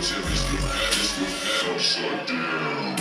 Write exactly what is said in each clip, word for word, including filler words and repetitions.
Upside down.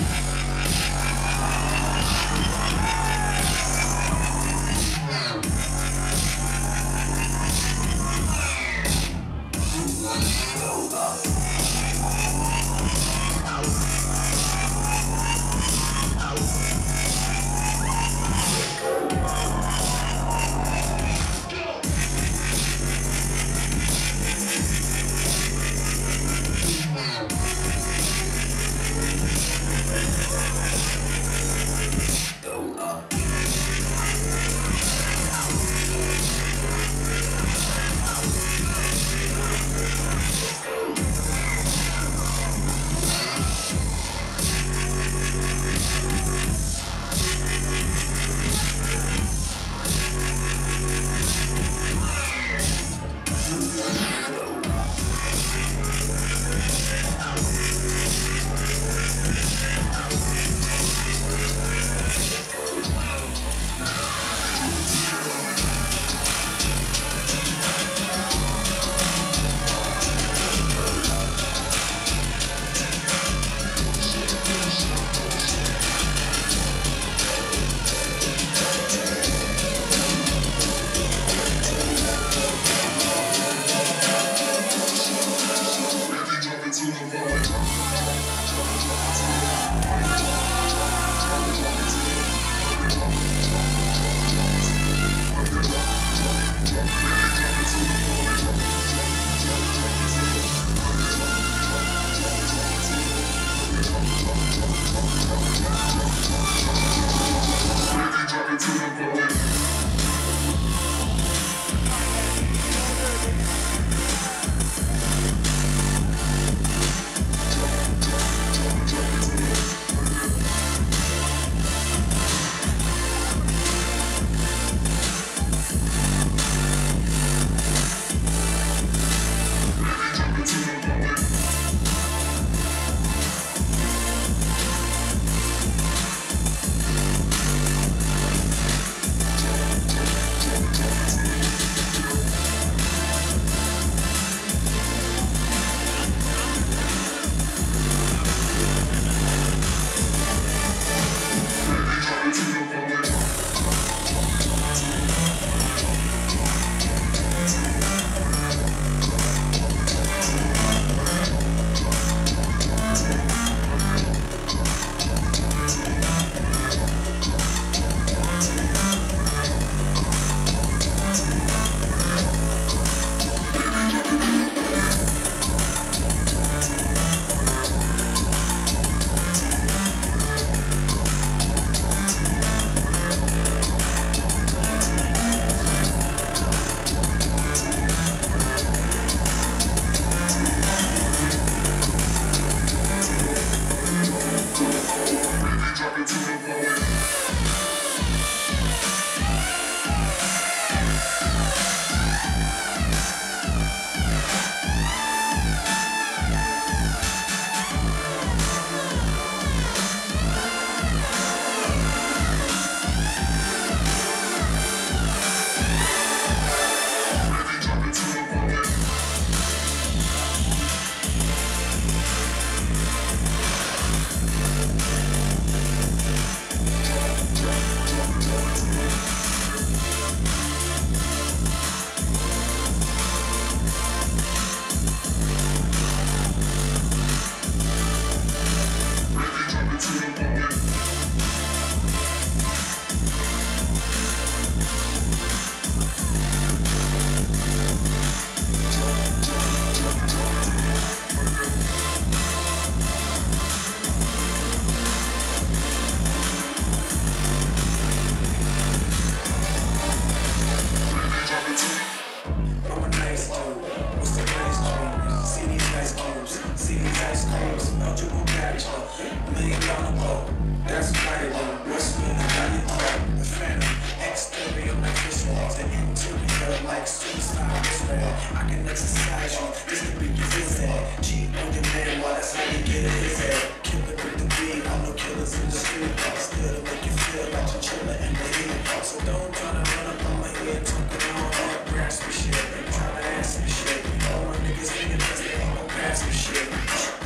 So don't try to run up on my head talking all that grasp and shit. Try to ask me shit. All my niggas thinking that they ain't gon' pass me shit.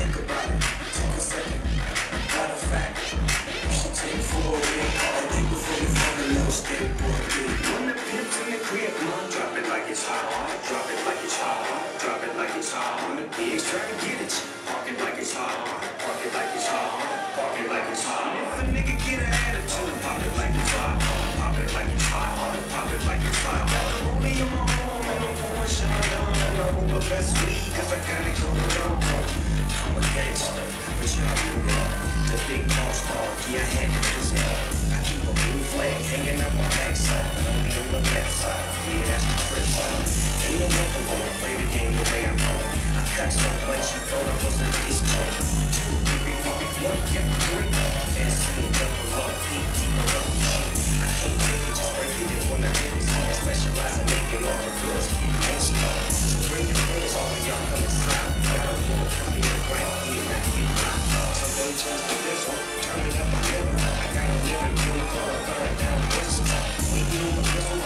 best weed, cause I gotta go to go. I'm a gangster, but y'all do wrong. The big boss dog, yeah, I had to piss off. I keep a blue flag hanging out my backside, but only on the left side. Yeah, that's the trip side. Ain't no nothing gonna play the game the way I know. I cut so much, you thought I was a beast mode. Two, three, four, one, yeah, three. S C, double up, P, T, double G. I can't take it, just break it when I hit it. I specialize in making all the girls keep gangsta. So bring your friends, all of y'all come inside. I got a little from here, right here, not here. Some don't change the this one, turn it up a little. I got a little, really cold, burn down this. We do a little.